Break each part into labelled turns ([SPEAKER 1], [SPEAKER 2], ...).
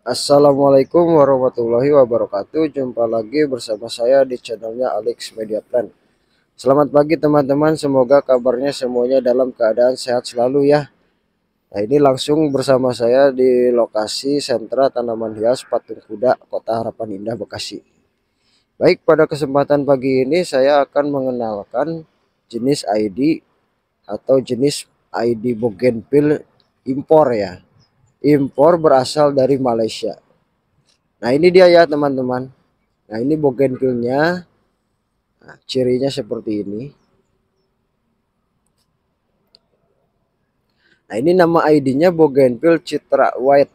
[SPEAKER 1] Assalamualaikum warahmatullahi wabarakatuh. Jumpa lagi bersama saya di channelnya Alex Media Plan. Selamat pagi teman-teman, semoga kabarnya semuanya dalam keadaan sehat selalu ya. Nah, ini langsung bersama saya di lokasi sentra tanaman hias Patung Kuda, Kota Harapan Indah, Bekasi. Baik, pada kesempatan pagi ini saya akan mengenalkan jenis ID atau jenis ID Bougainville impor ya. Impor berasal dari Malaysia. Nah, ini dia ya teman-teman. Nah, ini bougainville-nya. Nah, cirinya seperti ini. Nah, ini nama ID-nya Bougainville Citra White.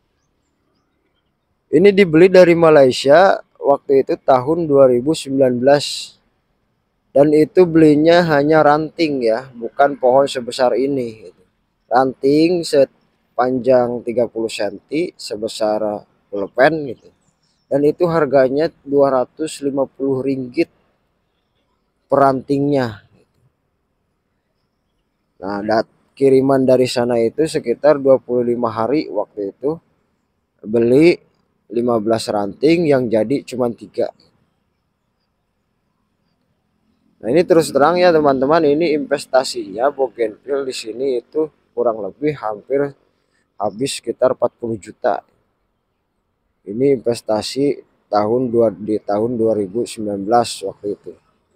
[SPEAKER 1] Ini dibeli dari Malaysia waktu itu tahun 2019. Dan itu belinya hanya ranting ya, bukan pohon sebesar ini. Ranting sepanjang 30 cm sebesar pulpen gitu. Dan itu harganya 250 ringgit per rantingnya. Nah, kiriman dari sana itu sekitar 25 hari waktu itu. Beli 15 ranting yang jadi cuma 3. Nah, ini terus terang ya teman-teman, ini investasinya bougainville di sini itu kurang lebih hampir habis sekitar 40 juta. Ini investasi di tahun 2019 waktu itu.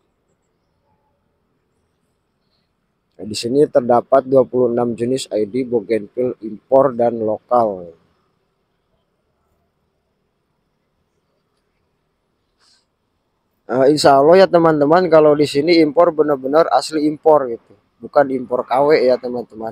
[SPEAKER 1] Nah, di sini terdapat 26 jenis ID bougainville impor dan lokal. Insya Allah ya teman-teman, kalau di sini impor benar-benar asli impor gitu, bukan impor KW ya teman-teman.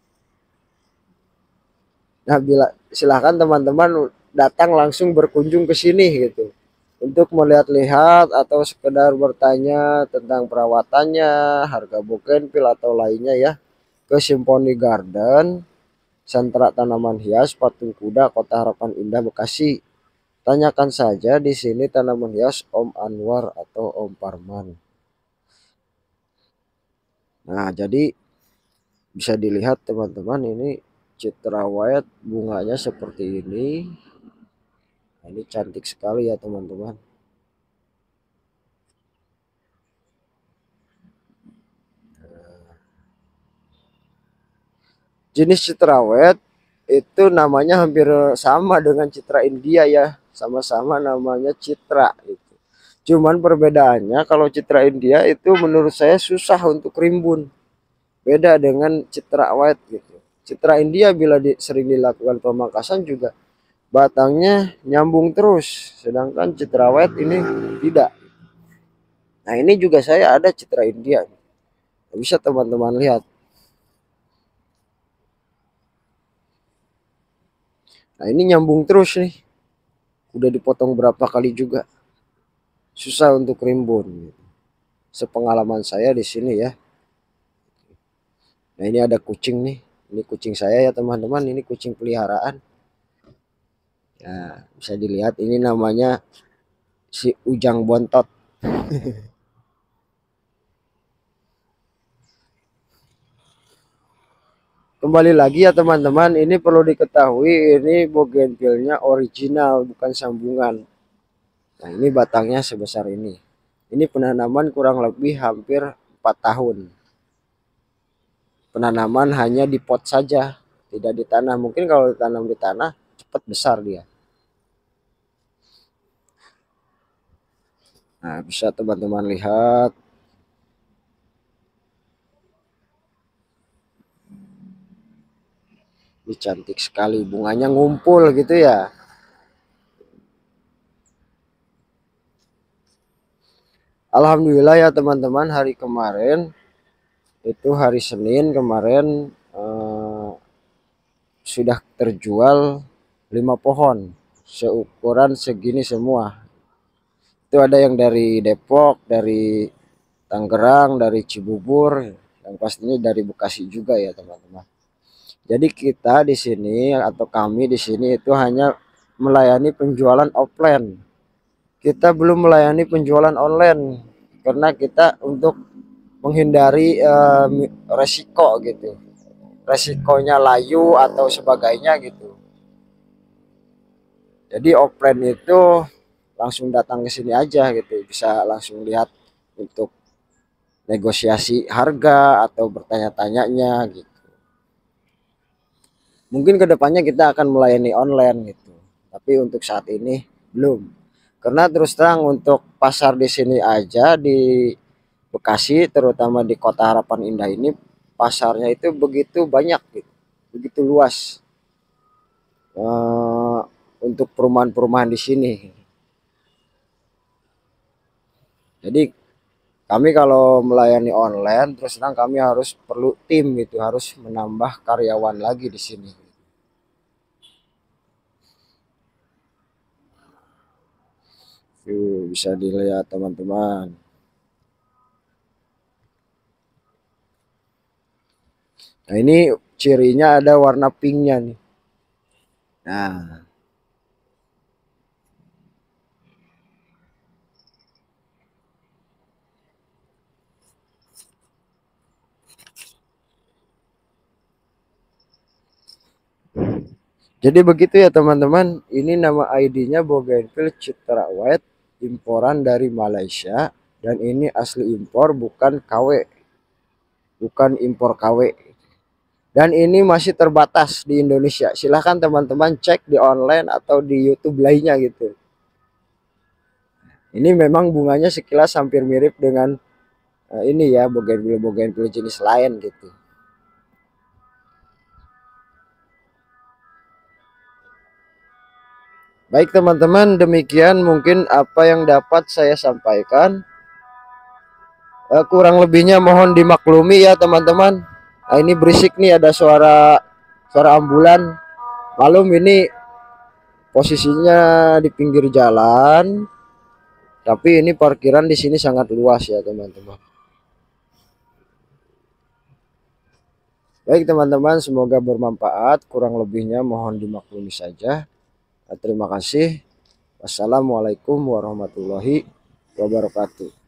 [SPEAKER 1] Nah, silahkan teman-teman datang langsung berkunjung ke sini gitu, untuk melihat-lihat atau sekedar bertanya tentang perawatannya, harga bougainville atau lainnya ya, ke Symphony Garden, sentra tanaman hias Patung Kuda, Kota Harapan Indah, Bekasi. Tanyakan saja di sini tanaman hias Om Anwar atau Om Parman. Nah, jadi bisa dilihat teman-teman, ini Citra White bunganya seperti ini. Nah, ini cantik sekali ya teman-teman. Jenis Citra White itu namanya hampir sama dengan Citra India ya, sama-sama namanya Citra gitu. Cuman perbedaannya kalau Citra India itu menurut saya susah untuk rimbun, beda dengan Citra White gitu. Citra India bila sering dilakukan pemangkasan juga batangnya nyambung terus, sedangkan Citra White ini tidak. Nah, ini juga saya ada Citra India, bisa teman-teman lihat. Nah, ini nyambung terus nih, udah dipotong berapa kali juga, susah untuk rimbun. Sepengalaman saya di sini ya. Nah, ini ada kucing nih, ini kucing saya ya teman-teman, ini kucing peliharaan. Nah, bisa dilihat ini namanya si Ujang Bontot. Kembali lagi ya teman-teman, ini perlu diketahui ini bougainville-nya original, bukan sambungan. Nah, ini batangnya sebesar ini. Ini penanaman kurang lebih hampir 4 tahun. Penanaman hanya di pot saja, tidak ditanam. Mungkin kalau ditanam di tanah cepat besar dia. Nah, bisa teman-teman lihat. Ini cantik sekali, bunganya ngumpul gitu ya. Alhamdulillah ya teman-teman, hari kemarin itu hari Senin kemarin sudah terjual 5 pohon seukuran segini semua. Itu ada yang dari Depok, dari Tangerang, dari Cibubur, yang pastinya dari Bekasi juga ya teman-teman. Jadi kita di sini atau kami di sini itu hanya melayani penjualan offline. Kita belum melayani penjualan online karena kita untuk menghindari resiko gitu. Resikonya layu atau sebagainya gitu. Jadi offline itu langsung datang ke sini aja gitu, bisa langsung lihat untuk negosiasi harga atau bertanya-tanyanya gitu. Mungkin kedepannya kita akan melayani online gitu, tapi untuk saat ini belum. Karena terus terang untuk pasar di sini aja di Bekasi, terutama di Kota Harapan Indah ini, pasarnya itu begitu banyak gitu, begitu luas eh, untuk perumahan-perumahan di sini. Jadi kami kalau melayani online, terus terang kami harus perlu tim gitu, harus menambah karyawan lagi di sini. Tuh, bisa dilihat teman-teman. Nah, ini cirinya ada warna pinknya nih. Nah, jadi begitu ya teman-teman. Ini nama ID-nya Bougainville Citra White, imporan dari Malaysia. Dan ini asli impor, bukan KW, bukan impor KW. Dan ini masih terbatas di Indonesia. Silahkan teman-teman cek di online atau di YouTube lainnya gitu. Ini memang bunganya sekilas hampir mirip dengan ini ya, bougainville jenis lain gitu. Baik teman-teman, demikian mungkin apa yang dapat saya sampaikan. Kurang lebihnya mohon dimaklumi ya teman-teman. Ini berisik nih, ada suara suara ambulan. Malum ini posisinya di pinggir jalan, tapi ini parkiran di sini sangat luas ya teman-teman. Baik teman-teman, semoga bermanfaat. Kurang lebihnya mohon dimaklumi saja. Terima kasih. Wassalamualaikum warahmatullahi wabarakatuh.